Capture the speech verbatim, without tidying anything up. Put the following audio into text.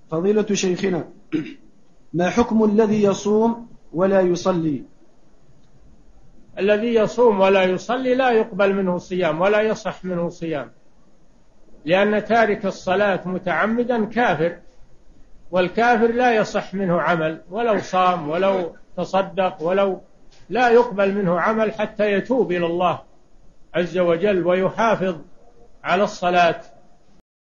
فضيلة شيخنا، ما حكم الذي يصوم ولا يصلي؟ الذي يصوم ولا يصلي لا يقبل منه صيام ولا يصح منه صيام، لأن تارك الصلاة متعمدا كافر، والكافر لا يصح منه عمل ولو صام ولو تصدق، ولو لا يقبل منه عمل حتى يتوب إلى الله عز وجل ويحافظ على الصلاة.